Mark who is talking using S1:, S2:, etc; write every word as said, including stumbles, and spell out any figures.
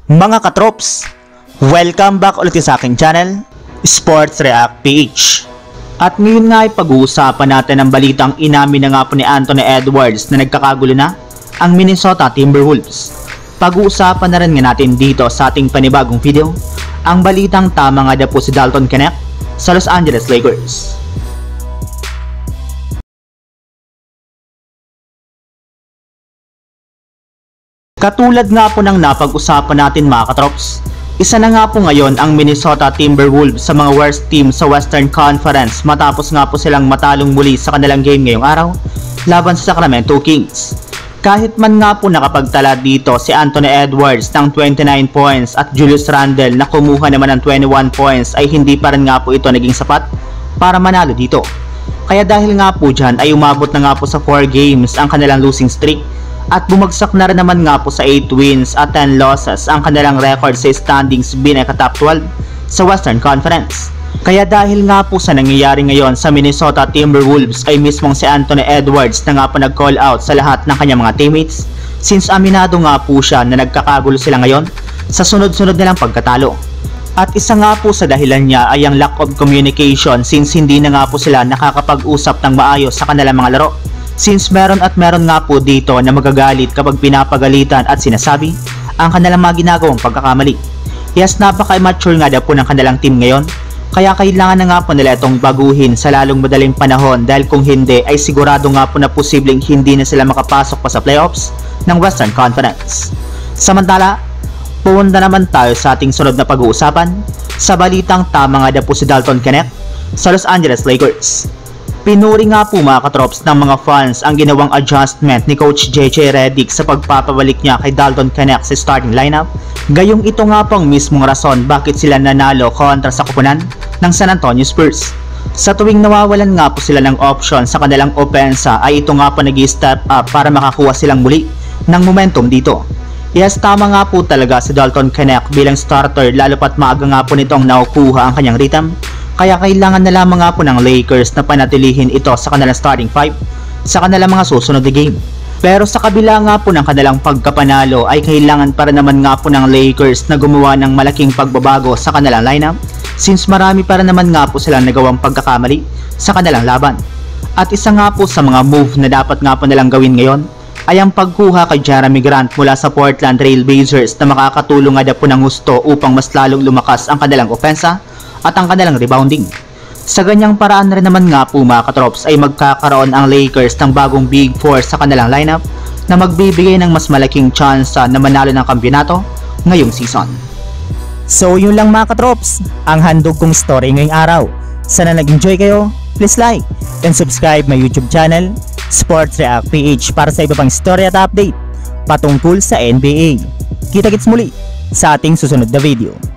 S1: Mga katrops, welcome back ulit sa aking channel, Sports React P H. At ngayon nga ay pag-uusapan natin ang balitang inamin na nga po ni Anthony Edwards na nagkakagulo na ang Minnesota Timberwolves. Pag-uusapan na rin nga natin dito sa ating panibagong video ang balitang tama nga na po si Dalton Knecht sa Los Angeles Lakers. Katulad nga po ng napag-usapan natin mga katrops, isa na nga po ngayon ang Minnesota Timberwolves sa mga worst team sa Western Conference matapos nga po silang matalong muli sa kanilang game ngayong araw laban sa Sacramento Kings. Kahit man nga po nakapagtala dito si Anthony Edwards ng twenty-nine points at Julius Randle na kumuha naman ng twenty-one points ay hindi pa rin nga po ito naging sapat para manalo dito. Kaya dahil nga po dyan ay umabot na nga po sa four games ang kanilang losing streak. At bumagsak na rin naman nga po sa eight wins at ten losses ang kanilang record sa standings bilang top twelve sa Western Conference. Kaya dahil nga po sa nangyayari ngayon sa Minnesota Timberwolves ay mismong si Anthony Edwards na nga po nag-call out sa lahat ng kanyang mga teammates, since aminado nga po siya na nagkakagulo sila ngayon sa sunod-sunod nilang pagkatalo. At isa nga po sa dahilan niya ay ang lack of communication, since hindi na nga po sila nakakapag-usap ng maayos sa kanilang mga laro. Since meron at meron nga po dito na magagalit kapag pinapagalitan at sinasabi ang kanilang mga ginagawang pagkakamali. Yes, napaka-immature nga daw po ng kanilang team ngayon, kaya kailangan na nga po nila itong baguhin sa lalong madaling panahon, dahil kung hindi ay sigurado nga po na posibleng hindi na sila makapasok pa sa playoffs ng Western Conference. Samantala, pumunta naman tayo sa ating sunod na pag-uusapan sa balitang tama nga daw po si Dalton Knecht sa Los Angeles Lakers. Pinuri nga po mga katrops ng mga fans ang ginawang adjustment ni Coach J J Redick sa pagpapabalik niya kay Dalton Knecht sa starting lineup. Gayong ito nga po ang mismong rason bakit sila nanalo kontra sa koponan ng San Antonio Spurs. Sa tuwing nawawalan nga po sila ng option sa kanilang opensa ay ito nga po nag-step up para makakuha silang muli ng momentum dito. Yes, tama nga po talaga si Dalton Knecht bilang starter, lalo pat maaga nga po nitong nakukuha ang kanyang rhythm. Kaya kailangan na lamang nga po ng Lakers na panatilihin ito sa kanilang starting five sa kanilang mga susunod na game. Pero sa kabila nga po ng kanilang pagkapanalo ay kailangan para naman nga po ng Lakers na gumawa ng malaking pagbabago sa kanilang lineup, since marami para naman nga po silang nagawang pagkakamali sa kanilang laban. At isa nga po sa mga move na dapat nga po nilang gawin ngayon ay ang pagkuha kay Jerami Grant mula sa Portland Trail Blazers na makakatulong nga daw po ng gusto upang mas lalong lumakas ang kanilang opensa at ang kanilang rebounding. Sa ganyang paraan rin naman nga po mga katrops ay magkakaroon ang Lakers ng bagong big four sa kanilang lineup na magbibigay ng mas malaking tsansa na manalo ng kampiyonato ngayong season.
S2: So yun lang mga katrops, ang handog kong story ngayong araw. Sana nag-enjoy kayo, please like and subscribe my YouTube channel, Sports React P H, para sa iba pang story at update patungkol sa N B A. Kita-kits muli sa ating susunod na video.